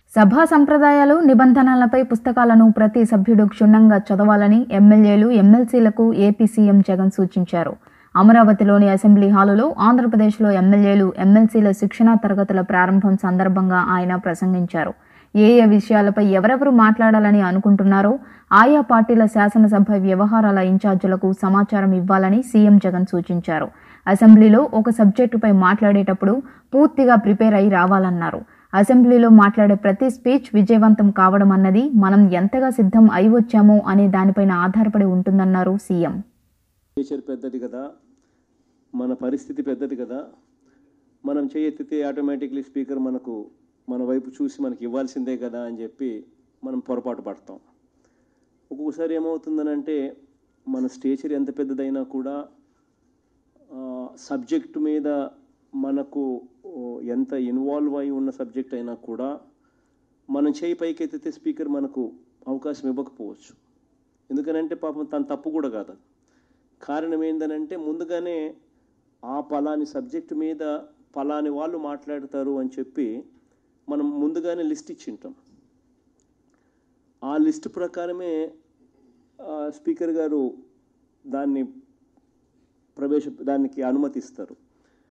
సభా సంప్రదాయాలు, నిబంధనలపై పుస్తకాలను ప్రతి సభ్యుడు క్షుణ్ణంగా చదవాలని ఎమ్మెల్యేలు, ఎమ్మెల్సీలకు ఏపీ సీఎం జగన్ సూచించారు. అమరావతిలోని అసెంబ్లీ హాలులో ఆంధ్రప్రదేశ్లో ఎమ్మెల్యేలు, ఎమ్మెల్సీల శిక్షణా తరగతుల ప్రారంభం సందర్భంగా ఆయన ప్రసంగించారు. ఏ విషయాలపై ఎవరెవరు మాట్లాడాలని అనుకుంటున్నారో ఆయా పార్టీల శాసనసభ వ్యవహారాల ఇన్ఛార్జీలకు సమాచారం ఇవ్వాలని సీఎం జగన్ సూచించారు. అసెంబ్లీలో ఒక సబ్జెక్టుపై మాట్లాడేటప్పుడు పూర్తిగా ప్రిపేర్ అయి రావాలన్నారు. అసెంబ్లీలో మాట్లాడే ప్రతి స్పీచ్ విజయవంతం కావడం అన్నది మనం ఎంతగా సిద్ధం అయి వచ్చామో అనే దానిపైన ఆధారపడి ఉంటుందన్నారు సీఎం. నేచర్ పెద్దది కదా, మన పరిస్థితి పెద్దది కదా, మనం చేయెత్తితే ఆటోమేటిక్లీ స్పీకర్ మన వైపు చూసి మనకి ఇవ్వాల్సిందే కదా అని చెప్పి మనం పొరపాటు పడతాం. ఒక్కొక్కసారి ఏమవుతుందనంటే మన స్టేచర్ ఎంత పెద్దదైనా కూడా సబ్జెక్టు మీద మనకు ఎంత ఇన్వాల్వ్ అయి ఉన్న సబ్జెక్ట్ అయినా కూడా మనం చేయి పైకి ఎత్తితే స్పీకర్ మనకు అవకాశం ఇవ్వకపోవచ్చు. ఎందుకనంటే పాపం తన తప్పు కూడా కాదు. కారణం ఏంటనంటే ముందుగానే ఆ పలాని సబ్జెక్టు మీద పలాని వాళ్ళు మాట్లాడతారు అని చెప్పి మనం ముందుగానే లిస్ట్ ఇచ్చింటాం. ఆ లిస్ట్ ప్రకారమే స్పీకర్ గారు దానికి అనుమతిస్తారు.